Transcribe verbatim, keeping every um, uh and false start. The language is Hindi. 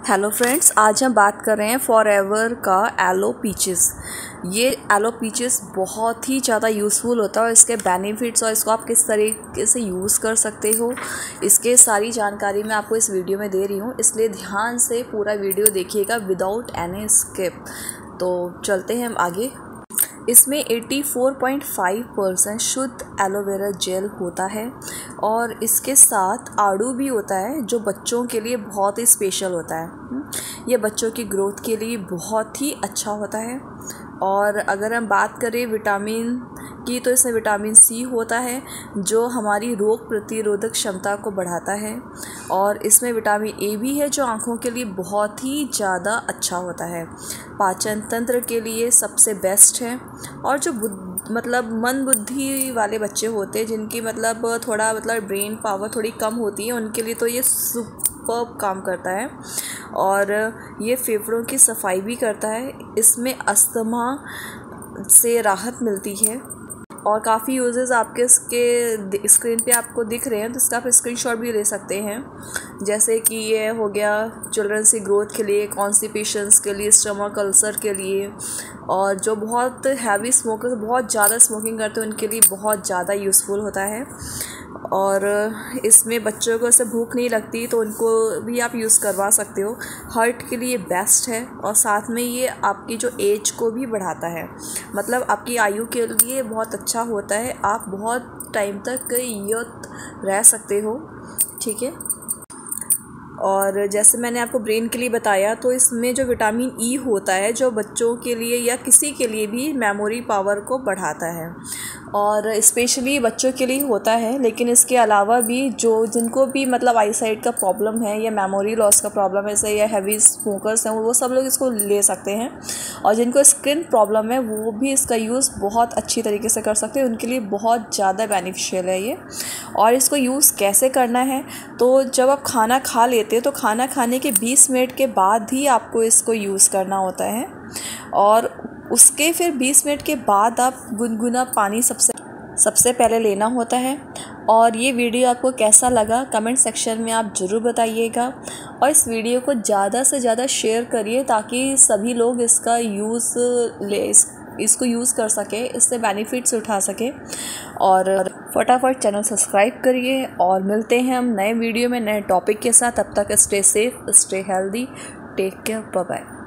हेलो फ्रेंड्स, आज हम बात कर रहे हैं फॉरएवर का एलो पीचेस। ये एलो पीचेस बहुत ही ज़्यादा यूज़फुल होता है और इसके बेनिफिट्स और इसको आप किस तरीके से यूज़ कर सकते हो, इसके सारी जानकारी मैं आपको इस वीडियो में दे रही हूँ, इसलिए ध्यान से पूरा वीडियो देखिएगा विदाउट एनी स्किप। तो चलते हैं हम आगे। इसमें चौरासी पॉइंट पाँच परसेंट शुद्ध एलोवेरा जेल होता है और इसके साथ आड़ू भी होता है जो बच्चों के लिए बहुत ही स्पेशल होता है। ये बच्चों की ग्रोथ के लिए बहुत ही अच्छा होता है। और अगर हम बात करें विटामिन की तो इसमें विटामिन सी होता है जो हमारी रोग प्रतिरोधक क्षमता को बढ़ाता है और इसमें विटामिन ए भी है जो आँखों के लिए बहुत ही ज़्यादा अच्छा होता है, पाचन तंत्र के लिए सबसे बेस्ट है। और जो मतलब मन बुद्धि वाले बच्चे होते हैं जिनकी मतलब थोड़ा मतलब ब्रेन पावर थोड़ी कम होती है, उनके लिए तो ये सुपर्ब काम करता है। और ये फेफड़ों की सफाई भी करता है, इसमें अस्थमा से राहत मिलती है और काफ़ी यूजेस आपके इसके स्क्रीन पे आपको दिख रहे हैं, तो इसका आप स्क्रीनशॉट भी ले सकते हैं। जैसे कि ये हो गया चिल्ड्रंस की ग्रोथ के लिए, कॉन्स्टिपेशंस के लिए, स्टमक अल्सर के लिए, और जो बहुत हैवी स्मोकर बहुत ज़्यादा स्मोकिंग करते हैं उनके लिए बहुत ज़्यादा यूज़फुल होता है। और इसमें बच्चों को ऐसे भूख नहीं लगती तो उनको भी आप यूज़ करवा सकते हो। हार्ट के लिए बेस्ट है और साथ में ये आपकी जो एज को भी बढ़ाता है, मतलब आपकी आयु के लिए बहुत अच्छा होता है, आप बहुत टाइम तक यूथ रह सकते हो, ठीक है। और जैसे मैंने आपको ब्रेन के लिए बताया तो इसमें जो विटामिन ई होता है जो बच्चों के लिए या किसी के लिए भी मेमोरी पावर को बढ़ाता है और स्पेशली बच्चों के लिए होता है। लेकिन इसके अलावा भी जो जिनको भी मतलब आई साइट का प्रॉब्लम है या मेमोरी लॉस का प्रॉब्लम है जैसे या हैवी स्मोकर्स हैं, वो सब लोग इसको ले सकते हैं। और जिनको स्किन प्रॉब्लम है वो भी इसका यूज़ बहुत अच्छी तरीके से कर सकते हैं, उनके लिए बहुत ज़्यादा बेनिफिशियल है ये। और इसको यूज़ कैसे करना है, तो जब आप खाना खा लेते तो खाना खाने के बीस मिनट के बाद ही आपको इसको यूज़ करना होता है और उसके फिर बीस मिनट के बाद आप गुनगुना पानी सबसे सबसे पहले लेना होता है। और ये वीडियो आपको कैसा लगा कमेंट सेक्शन में आप ज़रूर बताइएगा और इस वीडियो को ज़्यादा से ज़्यादा शेयर करिए ताकि सभी लोग इसका यूज़ ले इस, इसको यूज़ कर सके, इससे बेनिफिट्स उठा सके। और फटाफट चैनल सब्सक्राइब करिए और मिलते हैं हम नए वीडियो में नए टॉपिक के साथ। तब तक stay safe, stay healthy, take care, bye bye.